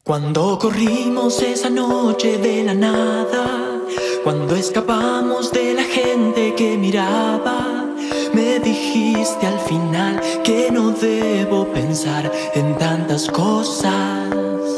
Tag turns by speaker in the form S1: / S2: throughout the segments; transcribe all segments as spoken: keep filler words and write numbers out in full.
S1: Cuando corrimos esa noche de la nada, cuando escapamos de la gente que miraba, me dijiste al final que no debo pensar en tantas cosas.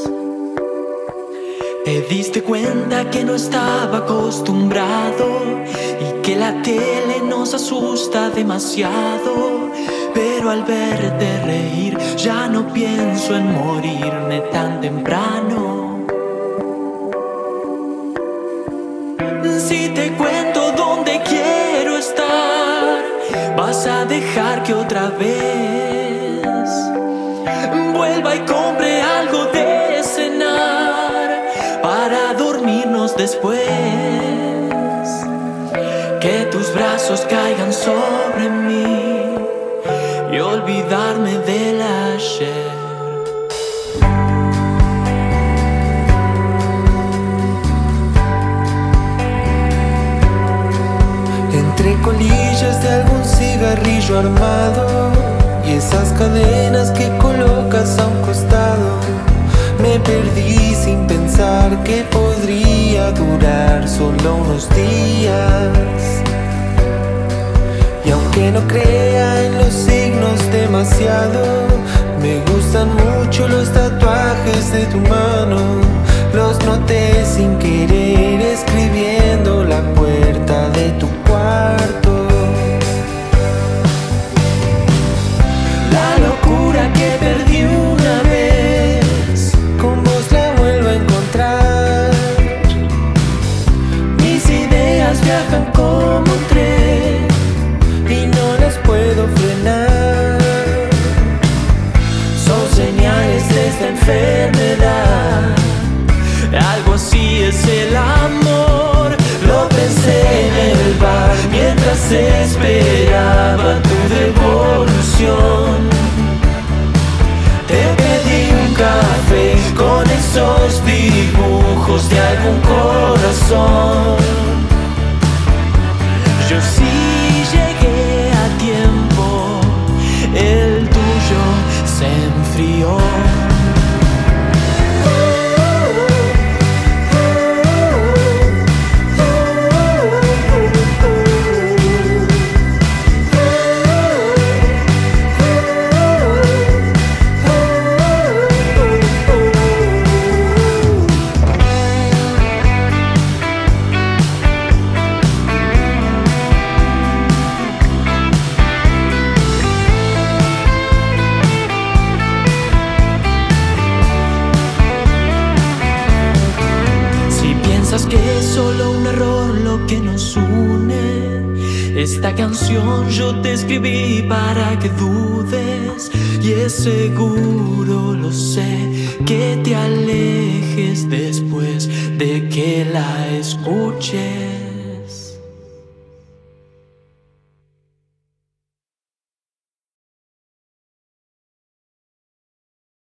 S1: Te diste cuenta que no estaba acostumbrado y que la tele nos asusta demasiado. Pero al verte reír ya no pienso en morirme tan temprano. Si te cuento dónde quiero estar, vas a dejar que otra vez vuelva y compre algo de cenar para dormirnos después. Que tus brazos caigan sobre mí y olvidarme del ayer.
S2: Entre colillas de algún cigarrillo armado y esas cadenas que colocas a un costado, me perdí sin pensar que podría durar solo unos días. Y aunque no crea en los signos demasiado, me gustan mucho los tatuajes de tu mano. Los noté sin querer escribiendo la puerta de tu cuarto. La locura que perdí una vez, con vos la vuelvo a encontrar. Mis ideas viajan como un tren y no las puedo frenar. Son señales de esta enfermedad. Algo así es el amor. Lo pensé en el bar mientras esperaba tu devolución. Te pedí un café con esos dibujos de algún corazón. Yo sí llegué a tiempo, el tuyo se enfrió. Que es solo un error lo que nos une. Esta canción yo te escribí para que dudes, y es seguro, lo sé, que te alejes después de que la escuches.